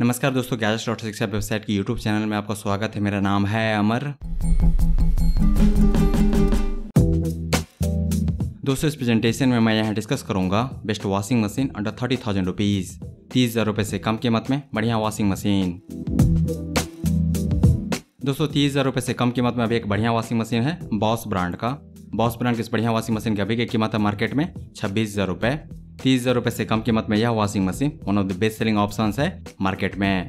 नमस्कार दोस्तों, गैजेट्स.शिक्षा वेबसाइट की यूट्यूब चैनल में आपका स्वागत है। मेरा नाम है अमर। दोस्तों, इस प्रेजेंटेशन में मैं यहाँ डिस्कस करूंगा best washing machine under 30,000 rupees, 30,000 रुपये से कम कीमत में बढ़िया वॉशिंग मशीन। दोस्तों, 30,000 रुपये से कम कीमत में अभी एक बढ़िया वॉशिंग मशीन है बॉस ब्रांड का। बॉस ब्रांड की इस बढ़िया वॉशिंग मशीन की अभी की कीमत है मार्केट में 26,000 रुपये। 30,000 रुपये से कम कीमत में यह washing machine one of the best selling options है मार्केट में।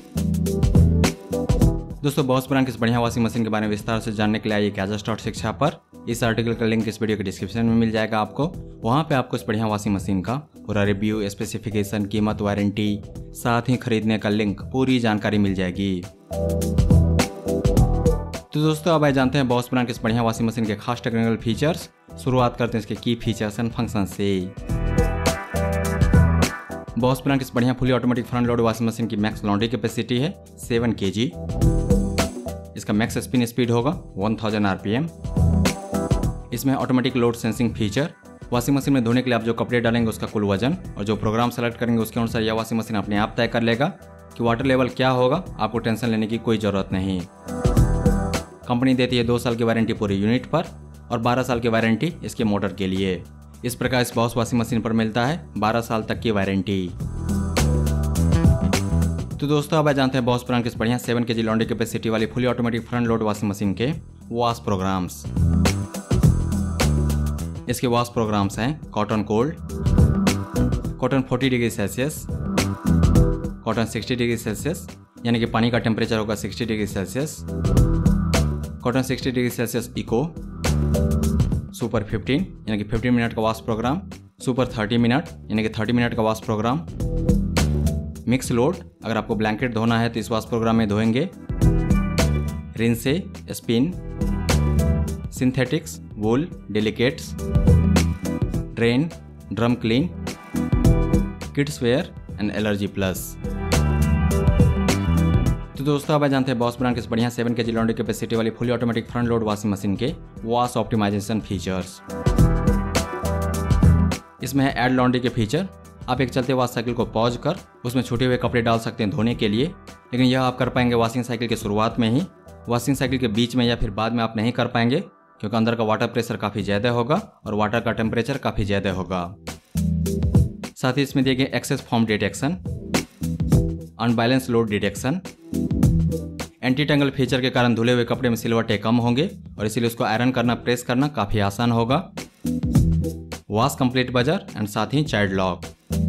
दोस्तों, बॉस ब्रांड की इस बढ़िया वॉशिंग मशीन के बारे में विस्तार से जानने के लिए आइए गैजेट्स.शिक्षा पर। इस आर्टिकल का लिंक इस वीडियो के डिस्क्रिप्शन में मिल जाएगा आपको। वहाँ पे आपको इस बढ़िया वॉशिंग मशीन का पूरा रिव्यू, स्पेसिफिकेशन, कीमत, वारंटी, साथ ही खरीदने का लिंक, पूरी जानकारी मिल जाएगी। तो दोस्तों, अब आइए जानते हैं बॉस ब्रांड की इस बढ़िया वॉशिंग मशीन के खास टेक्निकल फीचर्स। शुरुआत करते हैं इसके की फीचर्स एंड फंक्शन से। बॉस ब्रांड की इस बढ़िया fully automatic front load washing machine की मैक्स लॉन्ड्री कैपेसिटी है 7 kg। इसका मैक्स स्पिन स्पीड होगा 1000 RPM। इसमें automatic load sensing feature. Washing machine में धोने के लिए आप जो कपड़े डालेंगे उसका कुल वजन और जो प्रोग्राम सेलेक्ट करेंगे उसके अनुसार यह वॉशिंग मशीन अपने आप तय कर लेगा कि वाटर लेवल क्या होगा। आपको टेंशन लेने की कोई ज़रूरत नहीं। कंपनी देती है 2 साल की वारंटी पूरे यूनिट पर और 12 साल की वारंटी इसके मोटर के लिए। इस प्रकार इस बॉस वॉशिंग मशीन पर मिलता है 12 साल तक की वारंटी। तो दोस्तों, अब जानते हैं बॉस ब्रांड की इस बढ़िया 7 kg लॉन्ड्री कैपेसिटी वाली fully automatic front load washing machine के वॉश प्रोग्राम्स। इसके वॉश प्रोग्राम्स हैं cotton cold, cotton 40 degree Celsius, cotton 60 degree Celsius यानी कि पानी का टेम्परेचर होगा 60 degree Celsius, cotton 60 degree Celsius eco, super 15 यानी कि 15 मिनट का वॉश प्रोग्राम, सुपर 30 मिनट यानी कि 30 मिनट का वॉश प्रोग्राम, मिक्स लोड, अगर आपको ब्लैंकेट धोना है तो इस वॉश प्रोग्राम में धोएंगे, rinse, spin, synthetics, wool, delicates, drain, drum clean, kids wear and allergy plus. तो दोस्तों, अब जानते हैं बॉस ब्रांड के इस बढ़िया 7 kg लॉन्ड्री कैपेसिटी वाली fully automatic front load washing machine के वॉश ऑप्टिमाइजेशन फीचर्स। इसमें है ऐड लॉन्ड्री के फीचर। आप एक चलते वॉश साइकिल को पॉज कर उसमें छूटे हुए कपड़े डाल सकते हैं धोने के लिए, लेकिन यह आप कर पाएंगे वॉशिंग साइकिल के शुरुआत में ही। वॉशिंग साइकिल के बीच में या फिर बाद में आप नहीं कर पाएंगे, क्योंकि अंदर का वाटर प्रेशर काफ़ी ज़्यादा होगा और वाटर का टेम्परेचर काफ़ी ज़्यादा होगा। साथ ही इसमें दिए गए excess foam detection, unbalance load detection, anti tangle feature के कारण धुले हुए कपड़े में सिलवटें कम होंगे और इसीलिए उसको आयरन करना, प्रेस करना काफ़ी आसान होगा। वॉश कंप्लीट बजर एंड साथ ही चाइल्ड लॉक।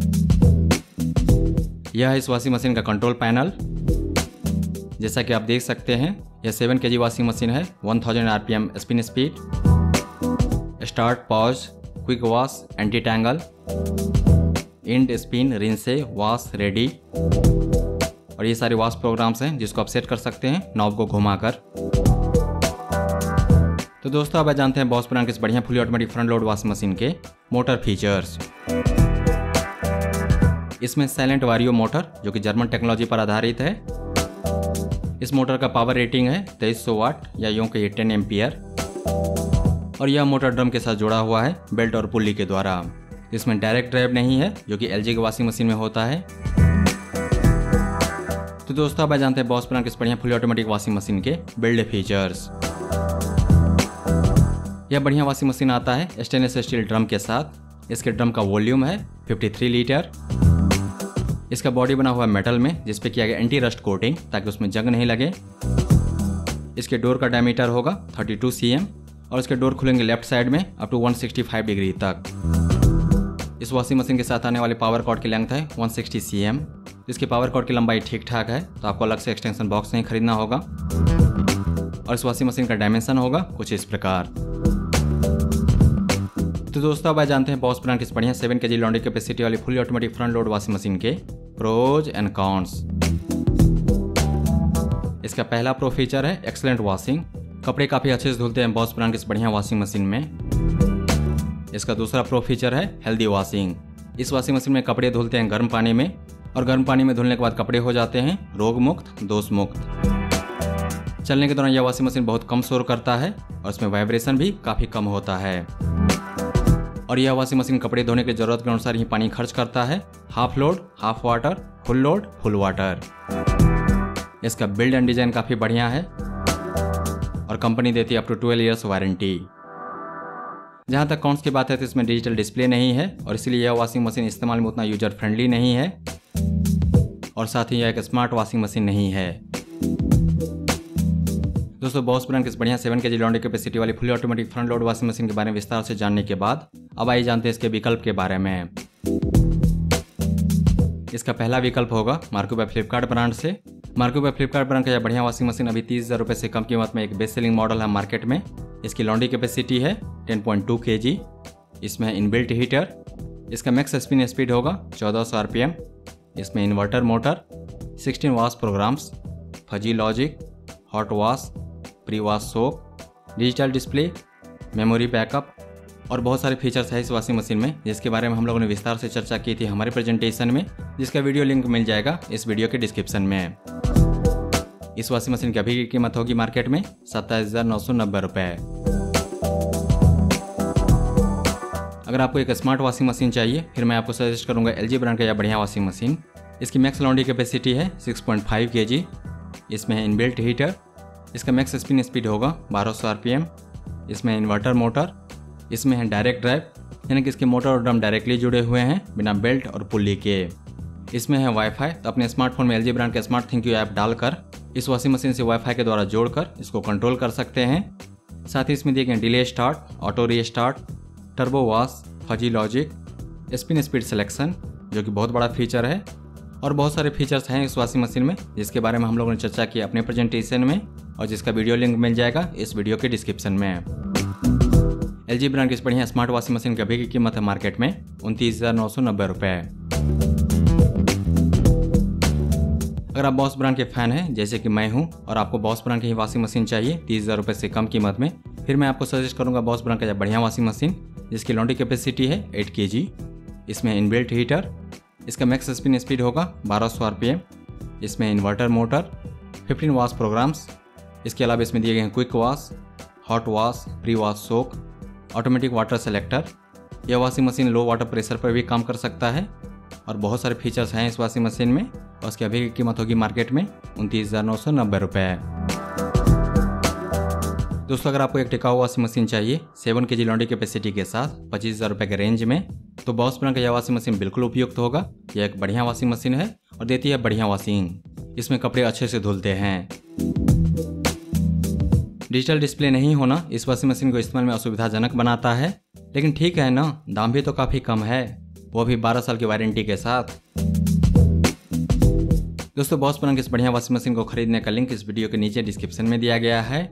यह है इस वॉशिंग मशीन का कंट्रोल पैनल। जैसा कि आप देख सकते हैं, यह 7 kg वॉशिंग मशीन है, 1000 RPM spin speed, start, pause, quick wash, anti tangle, end, spin, rinse, wash, ready. और ये सारे वॉश प्रोग्राम्स हैं जिसको आप सेट कर सकते हैं नॉब को घुमाकर। तो दोस्तों, अब जानते हैं बॉस ब्रांड के इस बढ़िया fully automatic front load washing machine के मोटर फीचर्स। इसमें साइलेंट वारियो मोटर जो कि जर्मन टेक्नोलॉजी पर आधारित है। इस मोटर का पावर रेटिंग है 2300 वाट या यूं कहिए 10 एम्पियर। और यह मोटर ड्रम के साथ जुड़ा हुआ है बेल्ट और पुल्ली के द्वारा। इसमें डायरेक्ट ड्राइव नहीं है जो कि LG की वॉशिंग मशीन में होता है। तो दोस्तों, अब जानते हैं बॉस ब्रांड के इस बढ़िया फुली ऑटोमेटिक वॉशिंग मशीन के बिल्ड फीचर्स। यह बढ़िया वॉशिंग मशीन आता है स्टेनलेस स्टील ड्रम के साथ। इसके ड्रम का वॉल्यूम है 53 लीटर। इसका बॉडी बना हुआ मेटल में जिस पे किया गया एंटी रस्ट कोटिंग ताकि उसमें जंग नहीं लगे। इसके डोर का डायमीटर होगा 32 cm और इसके डोर खुलेंगे लेफ्ट साइड में अप टू 165 डिग्री तक। इस वॉशिंग मशीन के साथ आने वाले पावर कॉर्ड की लेंथ है 160 cm। इसके पावर कॉर्ड की लंबाई ठीक ठाक है, तो आपको अलग से एक्सटेंशन बॉक्स नहीं खरीदना होगा। और इस वॉशिंग मशीन का डायमेंशन होगा कुछ इस प्रकार। तो दोस्तों, अब जानते हैं बॉस ब्रांड की इस बढ़िया 7 kg लॉन्ड्री कैपेसिटी वाली fully automatic front load washing machine के प्रोज एंड कॉन्स। इसका पहला प्रो फीचर है एक्सीलेंट वॉशिंग। कपड़े काफ़ी अच्छे से धुलते हैं बॉस ब्रांड की इस बढ़िया वॉशिंग मशीन में। इसका दूसरा प्रो फीचर है हेल्दी वॉशिंग। इस वॉशिंग मशीन में कपड़े धुलते हैं गर्म पानी में और गर्म पानी में धुलने के बाद कपड़े हो जाते हैं रोग मुक्त, दोष मुक्त। चलने के दौरान यह वॉशिंग मशीन बहुत कम शोर करता है और इसमें वाइब्रेशन भी काफ़ी कम होता है। और यह वॉशिंग मशीन कपड़े धोने की जरूरत के अनुसार ही पानी खर्च करता है, half load, half water, full load, full water. इसका बिल्ड एंड डिजाइन काफ़ी बढ़िया है और कंपनी देती है अप टू 12 ईयर्स वारंटी। जहाँ तक कॉन्स की बात है तो इसमें डिजिटल डिस्प्ले नहीं है और इसलिए यह वॉशिंग मशीन इस्तेमाल में उतना यूजर फ्रेंडली नहीं है और साथ ही यह एक स्मार्ट वॉशिंग मशीन नहीं है। दोस्तों, बॉस ब्रांड की इस बढ़िया 7 kg लॉन्ड्री कैपेसिटी वाली fully automatic front load washing machine के बारे में विस्तार से जानने के बाद अब आइए जानते हैं इसके विकल्प के बारे में। इसका पहला विकल्प होगा मार्को बाय फ्लिपकार्ट ब्रांड से। मार्को बाय फ्लिपकार्ट ब्रांड का यह बढ़िया वॉशिंग मशीन अभी 30,000 रुपये से कम कीमत में एक बेस्ट सेलिंग मॉडल है मार्केट में। इसकी लॉन्ड्री कैपेसिटी है 10.2 kg। इसमें है इनबिल्ट हीटर। इसका मैक्स स्पिन स्पीड होगा 1400 RPM। इसमें inverter motor, 16 wash programs, fuzzy logic, hot wash, pre wash soak, digital display, memory backup और बहुत सारे फीचर्स है इस वॉशिंग मशीन में, जिसके बारे में हम लोगों ने विस्तार से चर्चा की थी हमारे प्रेजेंटेशन में, जिसका वीडियो लिंक मिल जाएगा इस वीडियो के डिस्क्रिप्शन में। इस वॉशिंग मशीन की अभी की कीमत होगी मार्केट में 27,990 रुपये। अगर आपको एक स्मार्ट वॉशिंग मशीन चाहिए फिर मैं आपको सजेस्ट करूंगा LG ब्रांड का यह बढ़िया वॉशिंग मशीन। इसकी मैक्स लॉन्ड्री कैपेसिटी है 6.5 kg। इसमें है इनबिल्ट हीटर। इसका मैक्स स्पिन स्पीड होगा 1200 RPM। इसमें इन्वर्टर मोटर। इसमें है डायरेक्ट ड्राइव, यानी कि इसके मोटर और ड्रम डायरेक्टली जुड़े हुए हैं बिना बेल्ट और पुल्ली के। इसमें है वाईफाई, तो अपने स्मार्टफोन में LG ब्रांड के स्मार्ट थिंक यू ऐप डालकर इस वॉशिंग मशीन से वाईफाई के द्वारा जोड़कर इसको कंट्रोल कर सकते हैं। साथ ही इसमें दिए गए delay start, auto restart, turbo wash, fuzzy logic, spin speed selection, जो कि बहुत बड़ा फीचर है, और बहुत सारे फीचर्स हैं इस वॉशिंग मशीन में जिसके बारे में हम लोगों ने चर्चा की अपने प्रेजेंटेशन में और जिसका वीडियो लिंक मिल जाएगा इस वीडियो के डिस्क्रिप्शन में। LG ब्रांड की इस बढ़िया स्मार्ट वॉशिंग मशीन की अभी की कीमत है मार्केट में 29,990 रुपये। अगर आप बॉस ब्रांड के फैन हैं जैसे कि मैं हूं और आपको बॉस ब्रांड की ही वॉशिंग मशीन चाहिए 30,000 रुपये से कम कीमत में, फिर मैं आपको सजेस्ट करूंगा बॉस ब्रांड का यह बढ़िया वॉशिंग मशीन, जिसकी लॉन्ड्री कैपेसिटी है 8 kg। इसमें इनबिल्ट हीटर। इसका मैक्स स्पिन स्पीड होगा 1200 RPM। इसमें इन्वर्टर मोटर, 15 वॉश प्रोग्राम्स। इसके अलावा इसमें दिए गए हैं quick wash, hot wash, pre wash soak, automatic water selector. यह washing machine low water pressure पर भी काम कर सकता है और बहुत सारे फीचर्स हैं इस वॉशिंग मशीन में और उसकी अभी की कीमत होगी मार्केट में 29,990 रुपये। दोस्तों, अगर आपको एक टिकाऊ वॉशिंग मशीन चाहिए 7 kg लॉन्ड्री कैपेसिटी के साथ 25,000 रुपये के रेंज में, तो बॉस ब्रांड का यह वॉशिंग मशीन बिल्कुल उपयुक्त होगा। यह एक बढ़िया वॉशिंग मशीन है और देती है बढ़िया वॉशिंग। इसमें कपड़े अच्छे से धुलते हैं। डिजिटल डिस्प्ले नहीं होना इस वॉशिंग मशीन को इस्तेमाल में असुविधाजनक बनाता है, लेकिन ठीक है ना, दाम भी तो काफ़ी कम है, वो भी 12 साल की वारंटी के साथ। दोस्तों, बॉस ब्रांड की इस बढ़िया वॉशिंग मशीन को खरीदने का लिंक इस वीडियो के नीचे डिस्क्रिप्शन में दिया गया है।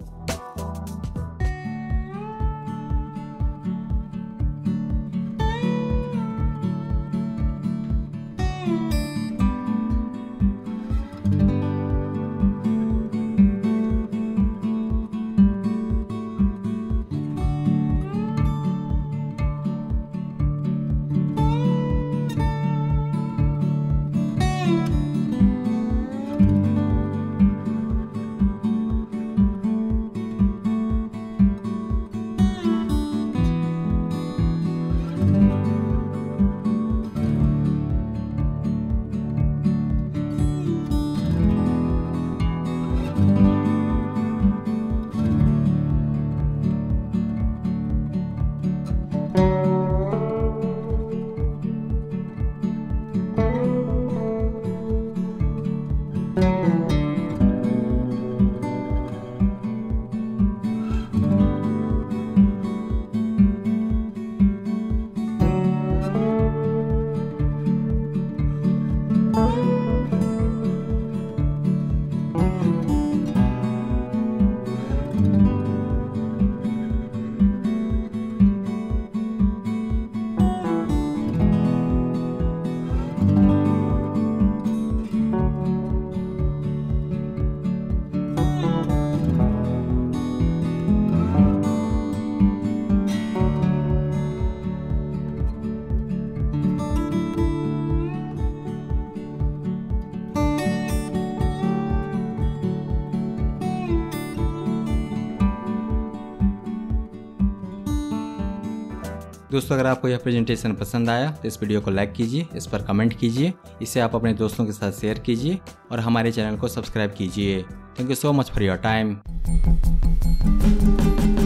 दोस्तों अगर आपको यह प्रेजेंटेशन पसंद आया तो इस वीडियो को लाइक कीजिए, इस पर कमेंट कीजिए, इसे आप अपने दोस्तों के साथ शेयर कीजिए और हमारे चैनल को सब्सक्राइब कीजिए। Thank you so much for your time.